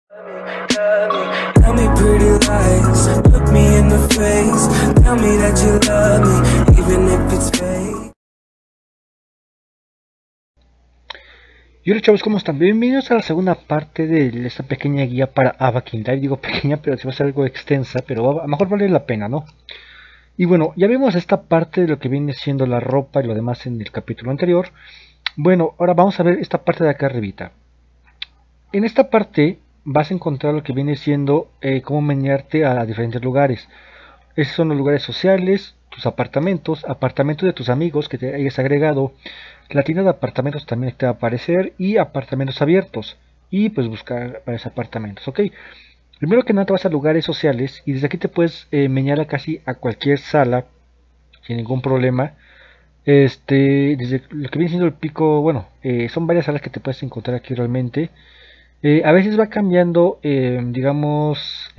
Tell me pretty lies, look me in the face, tell me that you love me, even if it's fake. Y hola chavos, ¿cómo están? Bienvenidos a la segunda parte de esta pequeña guía para Ava Quintile. Digo pequeña, pero sí va a ser algo extensa, pero a lo mejor vale la pena, ¿no? Y bueno, ya vimos esta parte de lo que viene siendo la ropa y lo demás en el capítulo anterior. Bueno, ahora vamos a ver esta parte de acá arribita. En esta parte vas a encontrar lo que viene siendo cómo menearte a diferentes lugares. Esos son los lugares sociales, tus apartamentos, apartamentos de tus amigos que te hayas agregado. La tienda de apartamentos también te va a aparecer y apartamentos abiertos. Y pues buscar varios apartamentos, ¿ok? Primero que nada te vas a lugares sociales y desde aquí te puedes menear a casi a cualquier sala sin ningún problema. Desde lo que viene siendo el pico, bueno, son varias salas que te puedes encontrar aquí realmente. A veces va cambiando, digamos,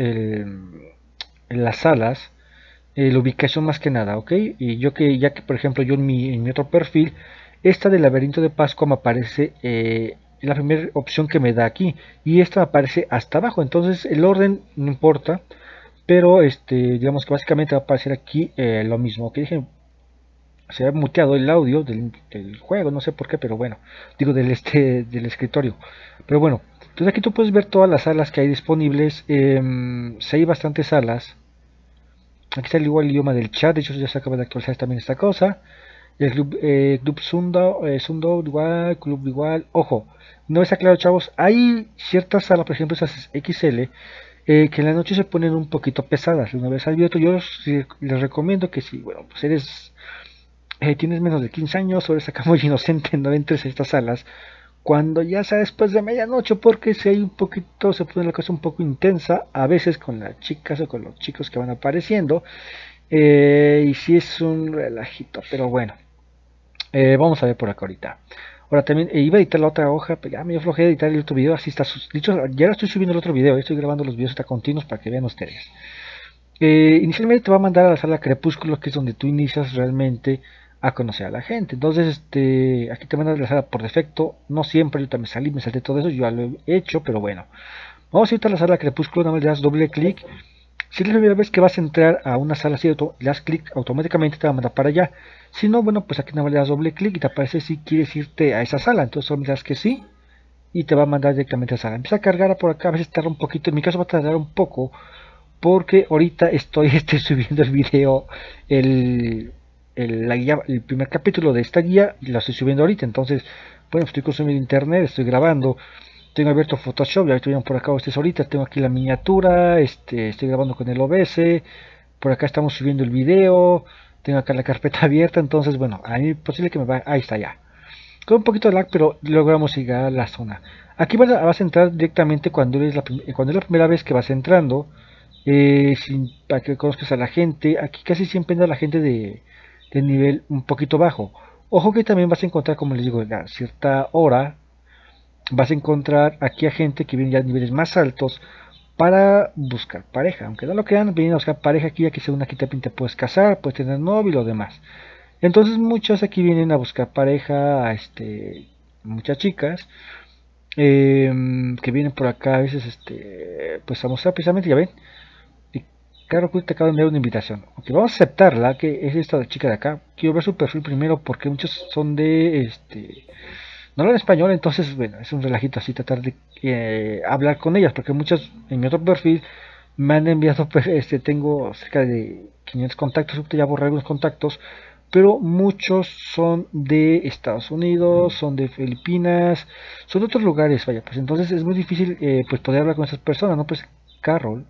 las salas, la ubicación más que nada, ¿ok? Y yo que, ya que por ejemplo yo en mi otro perfil, esta del laberinto de Pascua me aparece la primera opción que me da aquí, y esta me aparece hasta abajo, entonces el orden no importa, pero digamos que básicamente va a aparecer aquí lo mismo, que dije, se ha muteado el audio del juego, no sé por qué, pero bueno, digo del escritorio, pero bueno, entonces aquí tú puedes ver todas las salas que hay disponibles, si hay bastantes salas. Aquí está igual el idioma del chat, de hecho ya se acaba de actualizar también esta cosa. El club Sundo igual, club igual. Ojo, no está claro, chavos. Hay ciertas salas, por ejemplo, esas XL, que en la noche se ponen un poquito pesadas. Una vez abierto, yo les recomiendo que si, bueno, pues tienes menos de 15 años o eres acá muy inocente, no entres a estas salas cuando ya sea después de medianoche, porque si hay un poquito, se pone la cosa un poco intensa, a veces con las chicas o con los chicos que van apareciendo, y si es un relajito, pero bueno, vamos a ver por acá ahorita. Ahora también iba a editar la otra hoja, pero ya me dio flojera editar el otro video, así está, dicho, ya lo estoy subiendo el otro video, estoy grabando los videos hasta continuos para que vean ustedes. Inicialmente te va a mandar a la sala Crepúsculo, que es donde tú inicias realmente a conocer a la gente. Entonces, aquí te mandan a la sala por defecto. No siempre, yo también salí, me salté todo eso, yo ya lo he hecho, pero bueno. Vamos a ir a la sala Crepúsculo, nada más le das doble clic. Si es la primera vez que vas a entrar a una sala así, le das clic, automáticamente te va a mandar para allá. Si no, bueno, pues aquí nada más le das doble clic y te aparece si quieres irte a esa sala. Entonces solo me das que sí y te va a mandar directamente a la sala. Empieza a cargar por acá, a veces tarda un poquito, en mi caso va a tardar un poco porque ahorita estoy subiendo el video, el primer capítulo de esta guía, y lo estoy subiendo ahorita. Entonces, bueno, estoy consumiendo internet, estoy grabando, tengo abierto Photoshop, ya estuvieron por acá ustedes ahorita, tengo aquí la miniatura, estoy grabando con el OBS, por acá estamos subiendo el video, tengo acá la carpeta abierta. Entonces, bueno, a mí es posible que me vaya, ahí está ya. Con un poquito de lag, pero logramos llegar a la zona. Aquí vas a entrar directamente cuando cuando es la primera vez que vas entrando, para que conozcas a la gente. Aquí casi siempre entra la gente de nivel un poquito bajo. Ojo que también vas a encontrar, como les digo, a cierta hora vas a encontrar aquí a gente que viene ya a niveles más altos para buscar pareja. Aunque no lo crean, vienen a buscar pareja aquí, ya que según aquí también te puedes casar, puedes tener novio y lo demás. Entonces muchos aquí vienen a buscar pareja, muchas chicas, que vienen por acá a veces, pues a mostrar precisamente, ya ven. Y claro que te acabo de enviar una invitación. Ok, vamos a aceptarla, que es esta chica de acá. Quiero ver su perfil primero porque muchos son no hablan español, entonces bueno, es un relajito así tratar de hablar con ellas, porque muchas en mi otro perfil me han enviado, pues, tengo cerca de 500 contactos, ya borré algunos contactos, pero muchos son de Estados Unidos, son de Filipinas, son de otros lugares, vaya, pues entonces es muy difícil pues poder hablar con esas personas, ¿no? Pues Carol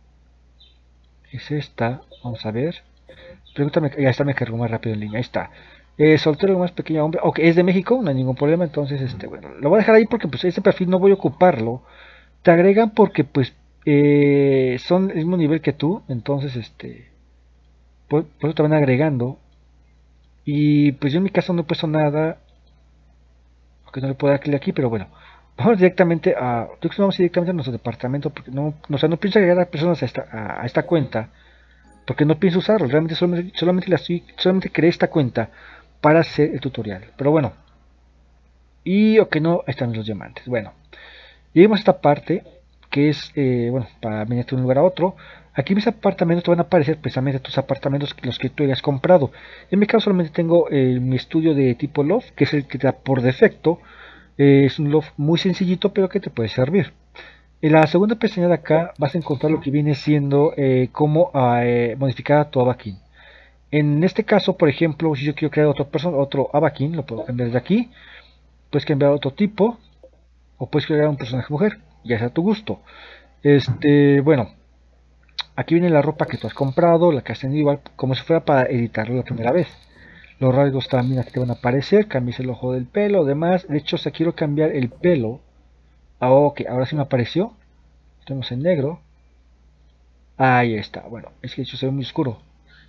es esta, vamos a ver, pregúntame, ya está, me cargó más rápido en línea, ahí está. Soltero más pequeño hombre, ok, es de México, no hay ningún problema. Entonces, bueno, lo voy a dejar ahí porque pues este perfil no voy a ocuparlo. Te agregan porque pues son el mismo nivel que tú, entonces por eso te van agregando. Y pues yo en mi caso no he puesto nada, aunque no le puedo dar clic aquí, pero bueno, vamos directamente vamos directamente a nuestro departamento, porque no, o sea, no pienso agregar a personas a esta cuenta, porque no pienso usarlo, realmente solamente creé esta cuenta para hacer el tutorial, pero bueno. Y o que no, están los diamantes. Bueno, lleguemos a esta parte. que es, bueno, para venirte de un lugar a otro. Aquí mis apartamentos te van a aparecer precisamente tus apartamentos, los que tú hayas comprado. En mi caso solamente tengo mi estudio de tipo loft, que es el que te da por defecto. Es un loft muy sencillito, pero que te puede servir. En la segunda pestaña de acá vas a encontrar lo que viene siendo cómo modificar tu Avakin. En este caso, por ejemplo, si yo quiero crear otro Avakin, lo puedo cambiar desde aquí. Puedes cambiar otro tipo, o puedes crear un personaje mujer, ya sea a tu gusto. Bueno, aquí viene la ropa que tú has comprado, la que has tenido igual, como si fuera para editarlo la primera vez. Los rasgos también aquí te van a aparecer, cambies el ojo del pelo, demás. De hecho, si quiero cambiar el pelo, ok, ahora sí me apareció. Estamos en negro. Ahí está, bueno, es que de hecho se ve muy oscuro.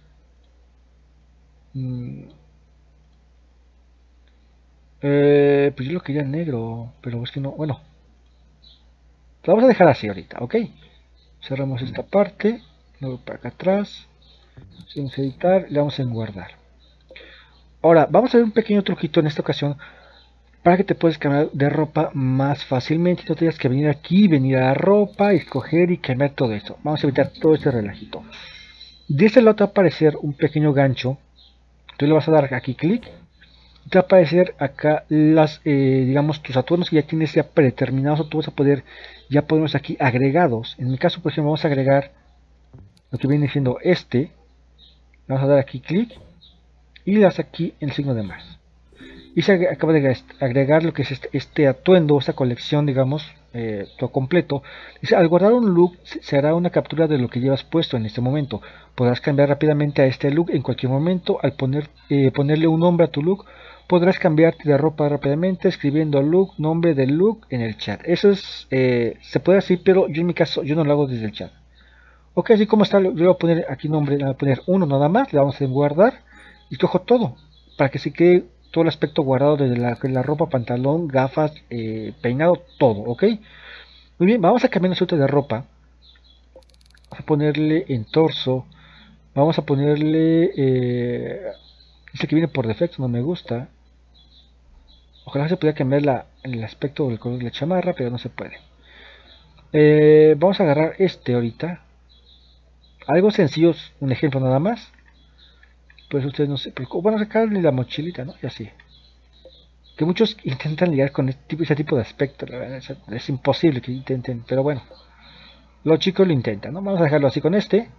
Pues yo lo quería en negro, pero es que no, bueno. Lo vamos a dejar así ahorita, ok. Cerramos esta parte, luego para acá atrás. Vamos a editar, le vamos a guardar. Ahora, vamos a ver un pequeño truquito en esta ocasión para que te puedas cambiar de ropa más fácilmente. No tengas que venir aquí, venir a la ropa, escoger y cambiar todo esto. Vamos a evitar todo este relajito. De este lado te va a aparecer un pequeño gancho. Tú le vas a dar aquí clic. Te va a aparecer acá las, digamos, tus atuendos que ya tienes ya predeterminados, o tú vas a poder ya ponerlos aquí agregados. En mi caso, por ejemplo, vamos a agregar lo que viene siendo este. Vamos a dar aquí clic y le das aquí el signo de más. Y se acaba de agregar lo que es este atuendo, esta colección, digamos, todo completo. Dice, al guardar un look se hará una captura de lo que llevas puesto en este momento. Podrás cambiar rápidamente a este look en cualquier momento. Al ponerle un nombre a tu look, podrás cambiarte de ropa rápidamente escribiendo look, nombre del look en el chat. Eso es, se puede así, pero yo en mi caso yo no lo hago desde el chat. Ok, así como está, yo voy a poner aquí nombre, le voy a poner uno nada más, le vamos a guardar y cojo todo para que se quede todo el aspecto guardado desde la ropa, pantalón, gafas, peinado, todo, ok. Muy bien, vamos a cambiar nosotros de ropa. Vamos a ponerle en torso, vamos a ponerle este que viene por defecto, no me gusta. Ojalá se pudiera cambiar el aspecto del color de la chamarra, pero no se puede. Vamos a agarrar este ahorita. Algo sencillo, un ejemplo nada más. Pues ustedes no se preocupen. Bueno, sacarle la mochilita, ¿no? Y así. Que muchos intentan ligar con ese tipo de aspecto. La verdad, es imposible que intenten, pero bueno. Los chicos lo intentan, ¿no? Vamos a dejarlo así con este.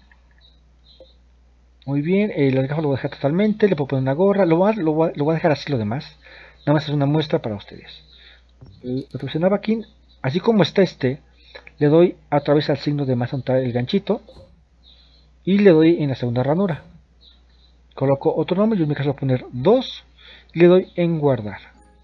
Muy bien, las gafas lo voy a dejar totalmente. Le puedo poner una gorra. Lo voy a dejar así lo demás. Nada más es una muestra para ustedes. Lo presionaba aquí. Así como está este, le doy otra vez al signo de más donde el ganchito. Y le doy en la segunda ranura. Coloco otro nombre, yo en mi caso voy a poner 2 y le doy en guardar.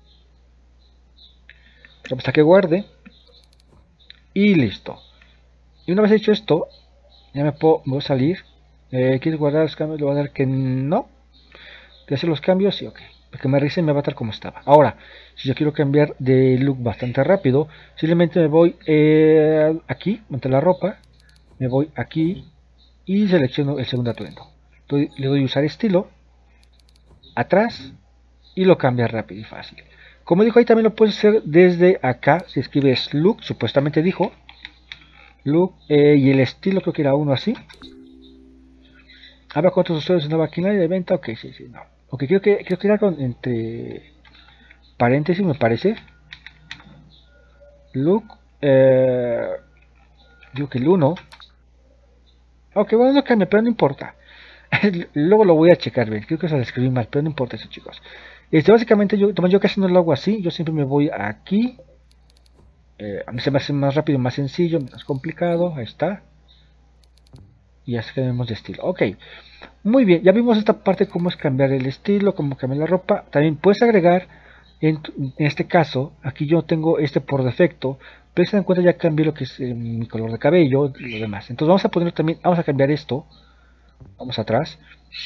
Hasta que guarde y listo. Y una vez hecho esto, ya me puedo salir. ¿Quieres guardar los cambios? Le voy a dar que no. ¿Quieres hacer los cambios? Sí, ok. Porque me revise mi avatar como estaba. Ahora, si yo quiero cambiar de look bastante rápido, simplemente me voy aquí, ante la ropa, me voy aquí y selecciono el segundo atuendo. Le doy usar estilo, atrás y lo cambia rápido y fácil. Como dijo ahí, también lo puedes hacer desde acá. Si escribes look, supuestamente dijo look, y el estilo creo que era uno así. Habla con otros usuarios en una maquinaria de venta. Ok, sí, no. Ok, creo que era con entre paréntesis, me parece. Look, digo que el 1. Ok, bueno, no cambia, pero no importa. Luego lo voy a checar bien. Creo que se lo escribí mal, pero no importa eso, chicos. Básicamente yo casi no lo hago así. Yo siempre me voy aquí. A mí se me hace más rápido, más sencillo, menos complicado. Ahí está. Y ya cambiamos de estilo. Ok. Muy bien. Ya vimos esta parte, cómo es cambiar el estilo, cómo cambiar la ropa. También puedes agregar, en este caso, aquí yo tengo este por defecto. Pero se dan cuenta, ya cambié lo que es mi color de cabello y lo demás. Entonces vamos a poner también, vamos a cambiar esto. Vamos atrás.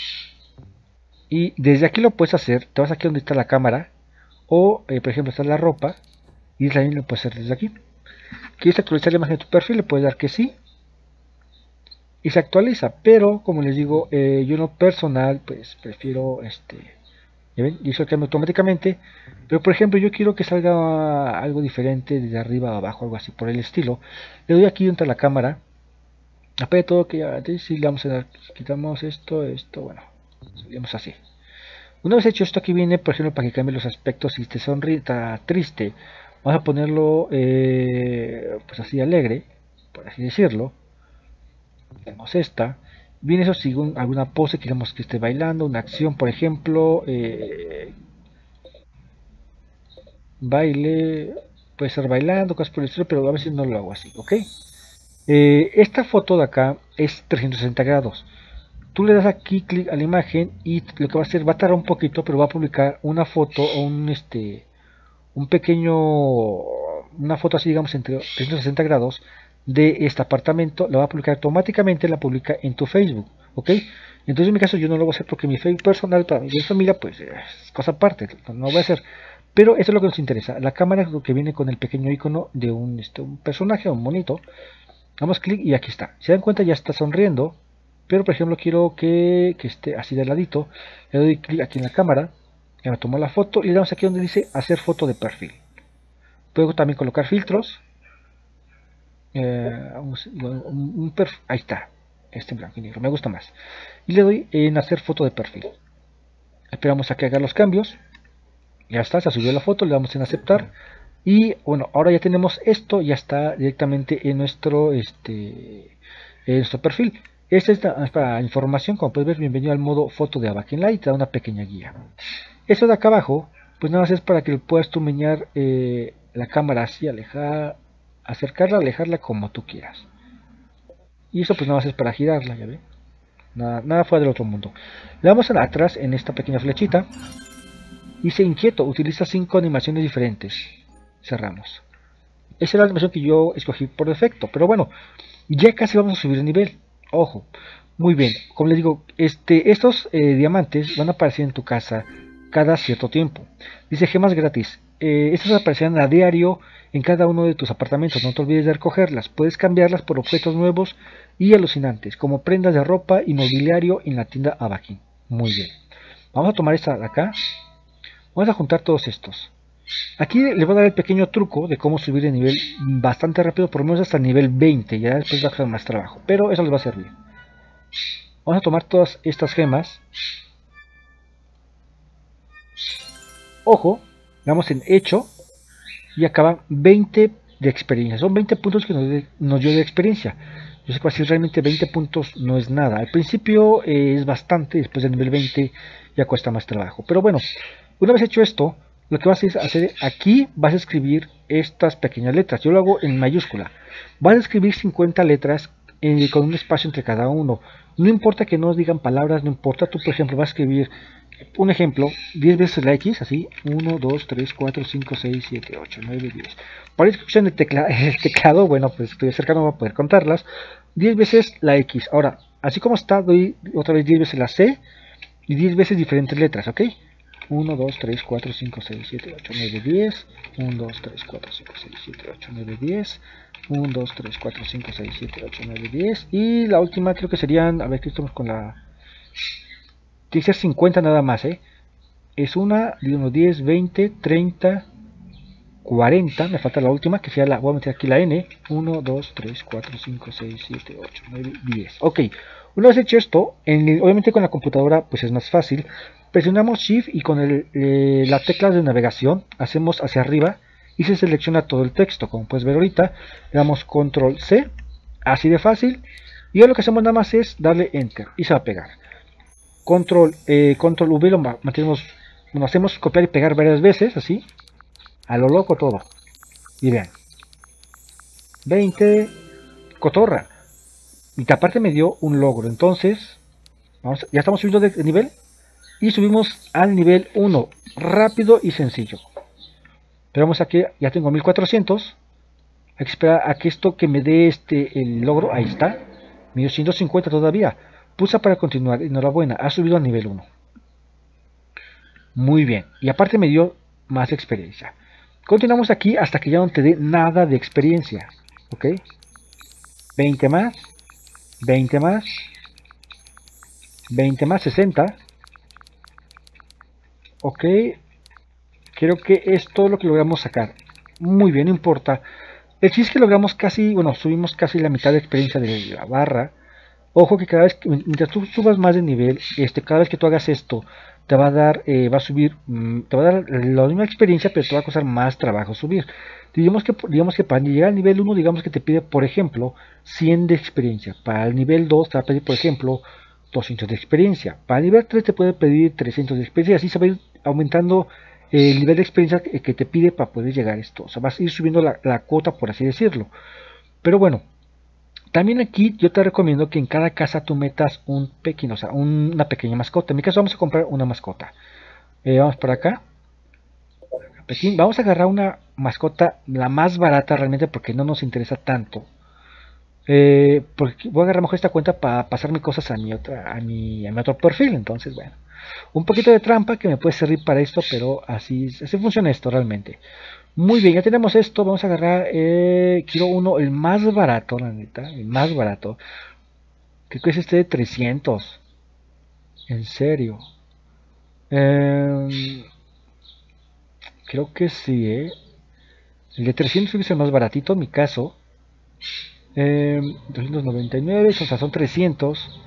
Y desde aquí lo puedes hacer. Te vas aquí donde está la cámara. O, por ejemplo, está la ropa. Y también lo puedes hacer desde aquí. ¿Quieres actualizar la imagen de tu perfil? Le puedes dar que sí. Y se actualiza. Pero, como les digo, yo en lo personal, pues prefiero ¿Ya ven? Y eso cambia automáticamente. Pero por ejemplo, yo quiero que salga algo diferente de arriba a abajo, algo así por el estilo. Le doy aquí entre la cámara. Apague todo, que ya sí, le vamos a dar, quitamos esto, bueno, salimos así. Una vez hecho esto, aquí viene, por ejemplo, para que cambie los aspectos. Si te sonríe, está triste, vamos a ponerlo pues así alegre, por así decirlo. Tenemos esta. Viene eso según alguna pose, queremos que esté bailando, una acción, por ejemplo, baile, puede ser bailando, cosas por el estilo, pero a veces no lo hago así, ¿ok? Esta foto de acá es 360 grados. Tú le das aquí clic a la imagen y lo que va a hacer, va a tardar un poquito, pero va a publicar una foto o un pequeño, una foto así, digamos, entre 360 grados de este apartamento. La va a publicar automáticamente, la publica en tu Facebook, ¿ok? Entonces en mi caso yo no lo voy a hacer porque mi Facebook personal para mi familia pues es cosa aparte, no lo voy a hacer. Pero eso es lo que nos interesa. La cámara es lo que viene con el pequeño icono de un personaje, un monito. Damos clic y aquí está. Se dan cuenta, ya está sonriendo. Pero por ejemplo quiero que esté así de ladito. Le doy clic aquí en la cámara. Ya me tomó la foto y le damos aquí donde dice hacer foto de perfil. Puedo también colocar filtros. Ahí está. Este en blanco y negro. Me gusta más. Y le doy en hacer foto de perfil. Esperamos a que haga los cambios. Ya está, se subió la foto. Le damos en aceptar. Y bueno, ahora ya tenemos esto. Ya está directamente en nuestro perfil. Esta es para información, como puedes ver, bienvenido al modo foto de Avakin Light, te da una pequeña guía. Esto de acá abajo, pues nada más es para que puedas tú menear la cámara así, acercarla, alejarla como tú quieras. Y eso pues nada más es para girarla, ya ve. Nada fuera del otro mundo. Le damos a atrás en esta pequeña flechita. Dice inquieto, utiliza 5 animaciones diferentes. Cerramos. Esa es la animación que yo escogí por defecto, pero bueno, ya casi vamos a subir de nivel. Ojo, muy bien, como les digo, estos diamantes van a aparecer en tu casa cada cierto tiempo. Dice gemas gratis, estas aparecerán a diario en cada uno de tus apartamentos, no te olvides de recogerlas. Puedes cambiarlas por objetos nuevos y alucinantes, como prendas de ropa y mobiliario en la tienda Avakin. Muy bien, vamos a tomar esta de acá, vamos a juntar todos estos. Aquí les voy a dar el pequeño truco de cómo subir de nivel bastante rápido, por lo menos hasta el nivel 20, ya después va a ser más trabajo, pero eso les va a servir. Vamos a tomar todas estas gemas. Ojo, damos en hecho y acaban 20 de experiencia. Son 20 puntos que nos dio de experiencia. Yo sé que así realmente 20 puntos no es nada. Al principio es bastante, después del nivel 20 ya cuesta más trabajo. Pero bueno, una vez hecho esto, lo que vas a hacer aquí, vas a escribir estas pequeñas letras. Yo lo hago en mayúscula. Vas a escribir 50 letras con un espacio entre cada uno. No importa que no os digan palabras, no importa. Tú, por ejemplo, vas a escribir un ejemplo, 10 veces la X, así. 1, 2, 3, 4, 5, 6, 7, 8, 9, 10. Para escuchar el teclado, bueno, pues estoy cercano, voy a poder contarlas. 10 veces la X. Ahora, así como está, doy otra vez 10 veces la C y 10 veces diferentes letras, ¿ok? 1, 2, 3, 4, 5, 6, 7, 8, 9, 10. 1, 2, 3, 4, 5, 6, 7, 8, 9, 10. 1, 2, 3, 4, 5, 6, 7, 8, 9, 10. Y la última creo que serían, a ver, que estamos con la... Tiene que ser 50 nada más, ¿eh? Es una, digamos, 10, 20, 30, 40. Me falta la última, que sea la... Voy a meter aquí la N. 1, 2, 3, 4, 5, 6, 7, 8, 9, 10. Ok. Una vez hecho esto, obviamente con la computadora pues es más fácil. Presionamos Shift y con la tecla de navegación hacemos hacia arriba y se selecciona todo el texto. Como puedes ver ahorita, le damos Control C, así de fácil. Y ahora lo que hacemos nada más es darle Enter y se va a pegar. Control V lo mantenemos, lo hacemos copiar y pegar varias veces, así, a lo loco todo. Y vean, 20, cotorra. Y aparte me dio un logro. Entonces, ya estamos subiendo de nivel. Y subimos al nivel 1, rápido y sencillo. Pero vamos aquí, ya tengo 1400. Hay que esperar a que esto que me dé el logro, ahí está. 1150 todavía. Pulsa para continuar, enhorabuena, ha subido al nivel 1. Muy bien, y aparte me dio más experiencia. Continuamos aquí hasta que ya no te dé nada de experiencia. Ok, 20 más, 20 más, 20 más, 60. Ok, creo que es todo lo que logramos sacar. Muy bien, no importa. El chiste es que logramos casi, bueno, subimos casi la mitad de experiencia de la barra. Ojo que cada vez que, mientras tú subas más de nivel, cada vez que tú hagas esto, te va a dar, va a subir, te va a dar la misma experiencia, pero te va a costar más trabajo subir. Digamos que para llegar al nivel 1, digamos que te pide, por ejemplo, 100 de experiencia. Para el nivel 2 te va a pedir, por ejemplo, 200 de experiencia. Para el nivel 3 te puede pedir 300 de experiencia. Así se va a ir aumentando el nivel de experiencia que te pide para poder llegar a esto. O sea, vas a ir subiendo la cuota, por así decirlo. Pero bueno, también aquí yo te recomiendo que en cada casa tú metas un pequeño, o sea, una pequeña mascota. En mi caso vamos a comprar una mascota. Vamos por acá. Pekín. Vamos a agarrar una mascota la más barata realmente porque no nos interesa tanto. Porque voy a agarrar mejor esta cuenta para pasarme cosas a mi otro perfil. Entonces, bueno. Un poquito de trampa que me puede servir para esto, pero así funciona esto realmente. Muy bien, ya tenemos esto. Vamos a agarrar, quiero uno, el más barato, la neta, el más barato. Creo que es este de 300. En serio. Creo que sí, El de 300 creo que es el más baratito en mi caso. 299, o sea, son 300.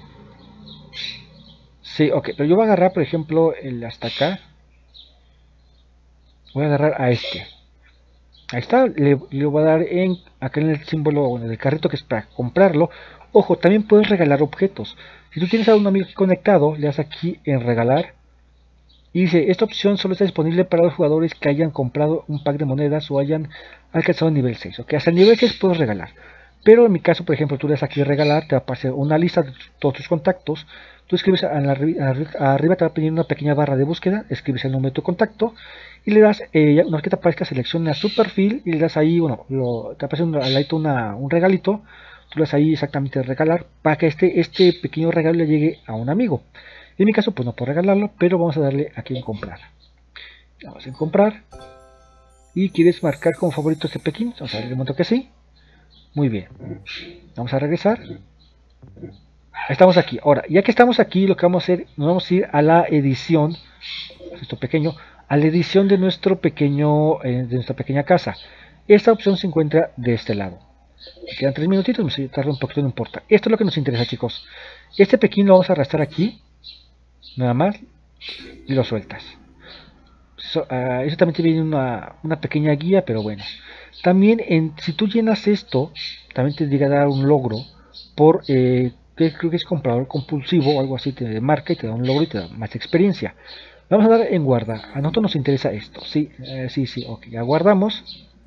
Sí, ok, pero yo voy a agarrar, por ejemplo, el hasta acá. Voy a agarrar a este. Ahí está, le voy a dar acá en el símbolo, bueno, del carrito que es para comprarlo. Ojo, también puedes regalar objetos. Si tú tienes a un amigo conectado, le das aquí en regalar. Y dice, esta opción solo está disponible para los jugadores que hayan comprado un pack de monedas o hayan alcanzado el nivel 6. Ok, hasta el nivel 6 puedes regalar. Pero en mi caso, por ejemplo, tú le das aquí regalar, te va a aparecer una lista de todos tus contactos. Tú escribes arriba, te va a pedir una pequeña barra de búsqueda, escribes el nombre de tu contacto y le das, una vez que te aparezca, selecciona su perfil y le das ahí, bueno, te aparece al ladito un regalito, tú le das ahí exactamente regalar para que este pequeño regalo le llegue a un amigo. En mi caso, pues no puedo regalarlo, pero vamos a darle aquí en comprar. Vamos en comprar. ¿Y quieres marcar como favorito este Pekín? Vamos a darle un momento que sí. Muy bien. Vamos a regresar. Estamos aquí. Ahora, ya que estamos aquí, lo que vamos a hacer, nos vamos a ir a la edición, esto pequeño, a la edición de nuestro pequeño, de nuestra pequeña casa. Esta opción se encuentra de este lado. Me quedan 3 minutitos, me tarda un poquito, no importa. Esto es lo que nos interesa, chicos. Este Pekín lo vamos a arrastrar aquí, nada más, y lo sueltas. Eso también te viene una pequeña guía, pero bueno. También, si tú llenas esto, también te llega a dar un logro por, que creo que es comprador compulsivo o algo así, te marca y te da un logro y te da más experiencia. Vamos a dar en guardar. A nosotros nos interesa esto. Sí, sí, ok. Aguardamos.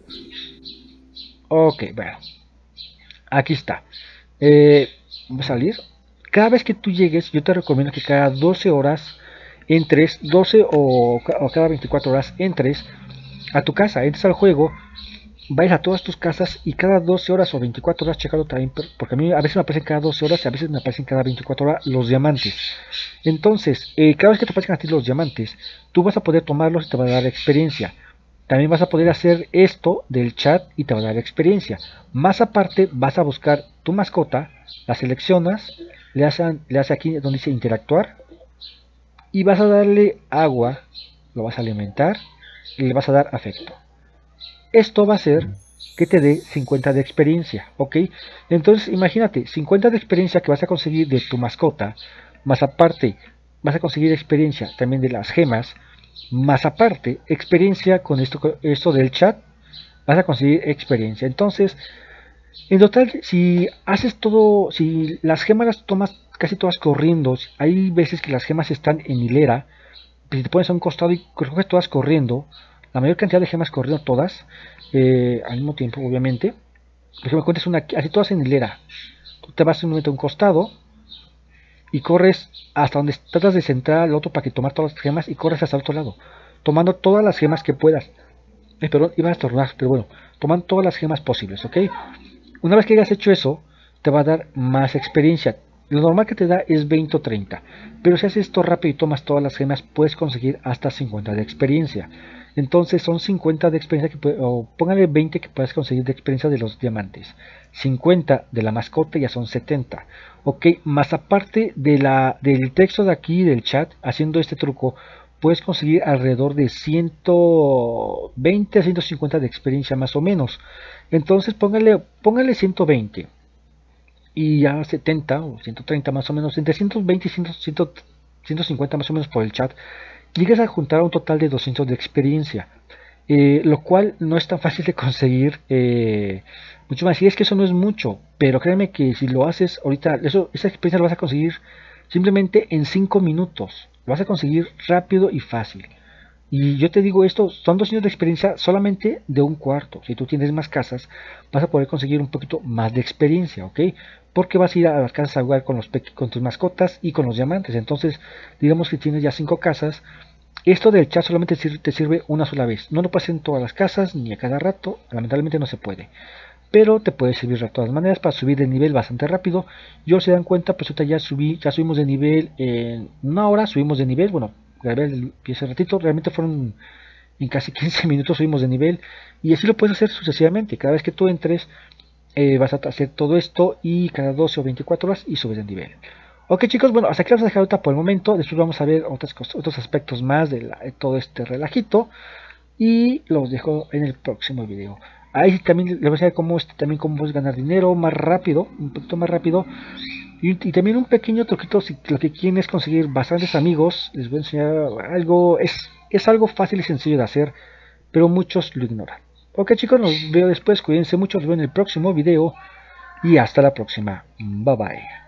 Ok, bueno. Aquí está. Vamos a salir. Cada vez que tú llegues, yo te recomiendo que cada 12 horas entres, 12 o cada 24 horas entres a tu casa, entres al juego, vayas a todas tus casas y cada 12 horas o 24 horas checalo también, porque a mí a veces me aparecen cada 12 horas y a veces me aparecen cada 24 horas los diamantes. Entonces, cada vez que te aparezcan a ti los diamantes, tú vas a poder tomarlos y te va a dar experiencia. También vas a poder hacer esto del chat y te va a dar experiencia. Más aparte, vas a buscar tu mascota, la seleccionas, le haces aquí donde dice interactuar y vas a darle agua, lo vas a alimentar y le vas a dar afecto. Esto va a hacer que te dé 50 de experiencia, ¿ok? Entonces imagínate, 50 de experiencia que vas a conseguir de tu mascota, más aparte vas a conseguir experiencia también de las gemas, más aparte experiencia con esto del chat, vas a conseguir experiencia. Entonces, en total, si haces todo, si las gemas las tomas casi todas corriendo, hay veces que las gemas están en hilera, si te pones a un costado y coges todas corriendo, la mayor cantidad de gemas corriendo todas, al mismo tiempo, obviamente, por ejemplo, cuentas una, así todas en hilera, tú te vas un momento a un costado y corres hasta donde tratas de centrar al otro para que tomar todas las gemas y corres hasta el otro lado, tomando todas las gemas que puedas. Perdón, iban a estornudar, pero bueno, tomando todas las gemas posibles, ¿ok? Una vez que hayas hecho eso, te va a dar más experiencia. Lo normal que te da es 20 o 30, pero si haces esto rápido y tomas todas las gemas, puedes conseguir hasta 50 de experiencia. Entonces son 50 de experiencia, o póngale 20 que puedes conseguir de experiencia de los diamantes. 50 de la mascota ya son 70. Ok, más aparte del texto de aquí del chat, haciendo este truco, puedes conseguir alrededor de 120 a 150 de experiencia más o menos. Entonces póngale 120 y ya 70 o 130 más o menos, entre 120 y 150 más o menos por el chat, llegas a juntar un total de 200 de experiencia. Lo cual no es tan fácil de conseguir, mucho más. Y es que eso no es mucho, pero créanme que si lo haces ahorita, esa experiencia lo vas a conseguir simplemente en 5 minutos. Lo vas a conseguir rápido y fácil. Y yo te digo esto, son 2 años de experiencia solamente de un cuarto. Si tú tienes más casas, vas a poder conseguir un poquito más de experiencia, ¿ok? Porque vas a ir a las casas a jugar con tus mascotas y con los diamantes. Entonces, digamos que tienes ya 5 casas. Esto del chat solamente te sirve una sola vez. No lo puedes hacer en todas las casas ni a cada rato. Lamentablemente no se puede. Pero te puede servir de todas maneras para subir de nivel bastante rápido. Yo, si dan cuenta, pues ahorita ya subimos de nivel en una hora. Subimos de nivel. Bueno, grabé ese ratito. Realmente fueron en casi 15 minutos subimos de nivel. Y así lo puedes hacer sucesivamente. Cada vez que tú entres vas a hacer todo esto y cada 12 o 24 horas y subes de nivel. Ok chicos, bueno, hasta aquí vamos a dejar ahorita por el momento. Después vamos a ver otros aspectos más de todo este relajito. Y los dejo en el próximo video. Ahí también les voy a enseñar cómo puedes ganar dinero más rápido, un poquito más rápido. Y también un pequeño truquito, si lo que quieren es conseguir bastantes amigos, les voy a enseñar algo, es algo fácil y sencillo de hacer, pero muchos lo ignoran. Ok chicos, nos veo después, cuídense mucho, nos vemos en el próximo video y hasta la próxima. Bye bye.